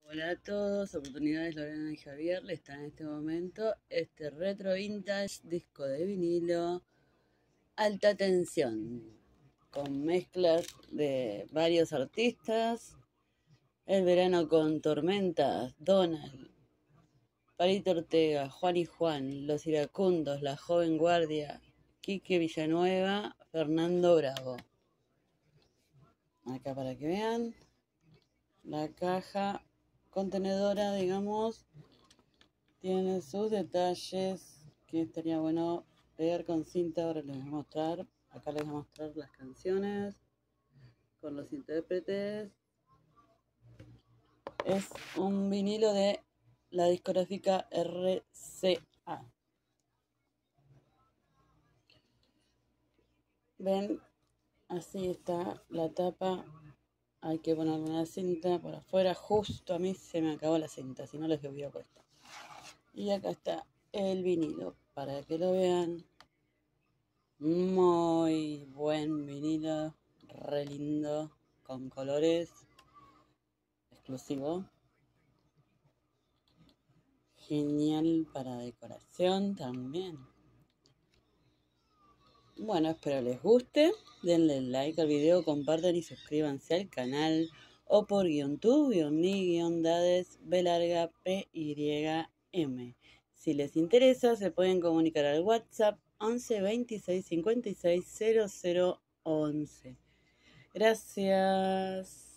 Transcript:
Hola a todos, Oportunidades Lorena y Javier les traen en este momento este retro vintage disco de vinilo alta tensión con mezclas de varios artistas. El verano con tormentas, Donald, Palito Ortega, Juan y Juan, Los Iracundos, La Joven Guardia, Quique Villanueva, Fernando Bravo. Acá para que vean la caja contenedora, digamos. Tiene sus detalles que estaría bueno pegar con cinta. Ahora les voy a mostrar. Acá les voy a mostrar las canciones con los intérpretes. Es un vinilo de la discográfica RCA. Ven, así está la tapa. Hay que ponerle una cinta por afuera. Justo a mí se me acabó la cinta, si no les hubiera puesto. Y acá está el vinilo para que lo vean. Muy buen vinilo, re lindo, con colores, exclusivo. Genial para decoración también. Bueno, espero les guste. Denle like al video, compartan y suscríbanse al canal. O por _tu, _mi, _dades, B larga, PYM. Si les interesa, se pueden comunicar al WhatsApp 11 26 56 00 11. Gracias.